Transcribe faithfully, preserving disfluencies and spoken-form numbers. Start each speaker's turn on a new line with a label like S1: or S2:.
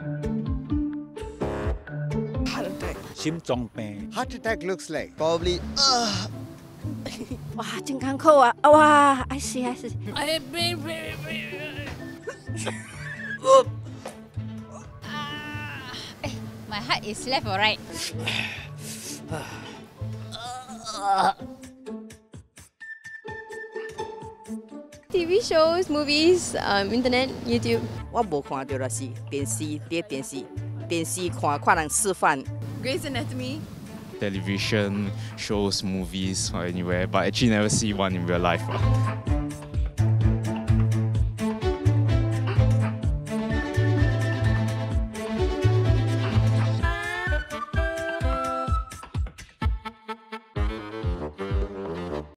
S1: Heart attack.
S2: 心臟病
S1: Heart attack looks like probably. Uh,
S3: 哇，健康扣啊！哇，I see I see。
S4: I brain brain brain.
S5: Eh, my heart is left or right?
S6: T V shows, movies, um, internet, YouTube.
S3: 我无看到就是电视，伫电视电视看看人示范。
S6: Grey's Anatomy.
S7: Television shows, movies, or anywhere, but actually never see one in real life.